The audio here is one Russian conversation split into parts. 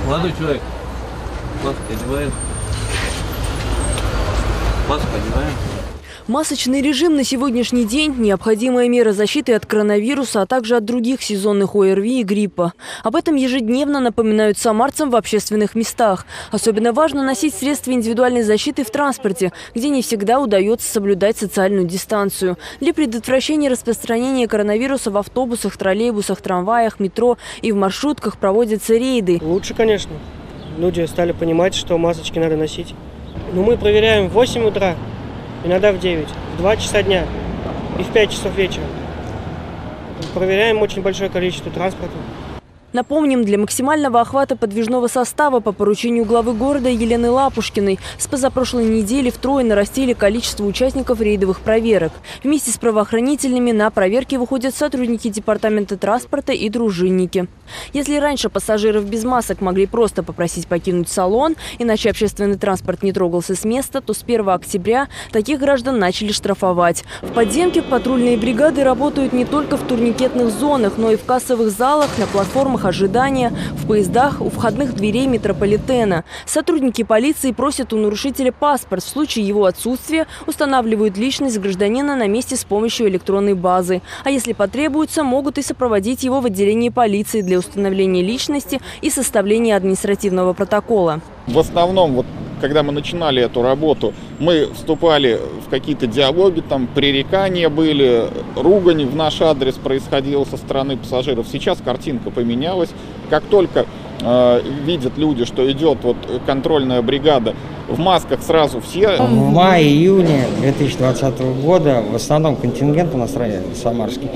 Молодой человек, маску одеваем. Маску одеваем. Масочный режим на сегодняшний день – необходимая мера защиты от коронавируса, а также от других сезонных ОРВИ и гриппа. Об этом ежедневно напоминают самарцам в общественных местах. Особенно важно носить средства индивидуальной защиты в транспорте, где не всегда удается соблюдать социальную дистанцию. Для предотвращения распространения коронавируса в автобусах, троллейбусах, трамваях, метро и в маршрутках проводятся рейды. Лучше, конечно. Люди стали понимать, что масочки надо носить. Но мы проверяем в 8 утра. Иногда в 9, в 2 часа дня и в 5 часов вечера. Проверяем очень большое количество транспорта. Напомним, для максимального охвата подвижного состава по поручению главы города Елены Лапушкиной с позапрошлой недели втрое нарастили количество участников рейдовых проверок. Вместе с правоохранительными на проверки выходят сотрудники департамента транспорта и дружинники. Если раньше пассажиров без масок могли просто попросить покинуть салон, иначе общественный транспорт не трогался с места, то с 1 октября таких граждан начали штрафовать. В подземке патрульные бригады работают не только в турникетных зонах, но и в кассовых залах, на платформах ожидания, в поездах, у входных дверей метрополитена. Сотрудники полиции просят у нарушителя паспорт. В случае его отсутствия устанавливают личность гражданина на месте с помощью электронной базы. А если потребуется, могут и сопроводить его в отделении полиции для установления личности и составления административного протокола. В основном, когда мы начинали эту работу, мы вступали в какие-то диалоги, там пререкания были, ругань в наш адрес происходила со стороны пассажиров. Сейчас картинка поменялась. Как только видят люди, что идет контрольная бригада в масках, сразу все. В мае-июне 2020 года в основном контингент у нас самарский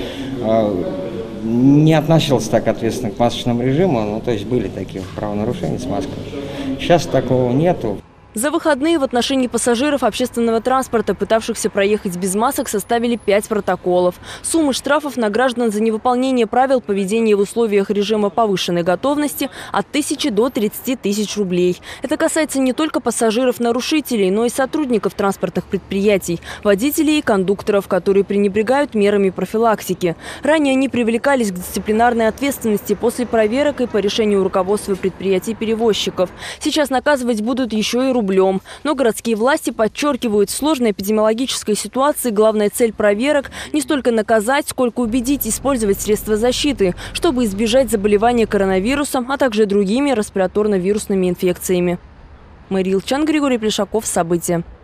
не относился так ответственно к масочному режиму, то есть были такие правонарушения с масками. Сейчас такого нету. За выходные в отношении пассажиров общественного транспорта, пытавшихся проехать без масок, составили 5 протоколов. Суммы штрафов на граждан за невыполнение правил поведения в условиях режима повышенной готовности от 1000 до 30 тысяч рублей. Это касается не только пассажиров-нарушителей, но и сотрудников транспортных предприятий, водителей и кондукторов, которые пренебрегают мерами профилактики. Ранее они привлекались к дисциплинарной ответственности после проверок и по решению руководства предприятий-перевозчиков. Сейчас наказывать будут еще и рублем. Но городские власти подчеркивают, в сложной эпидемиологической ситуации главная цель проверок – не столько наказать, сколько убедить использовать средства защиты, чтобы избежать заболевания коронавирусом, а также другими респираторно-вирусными инфекциями. Мария Илчан, Григорий Плешаков. События.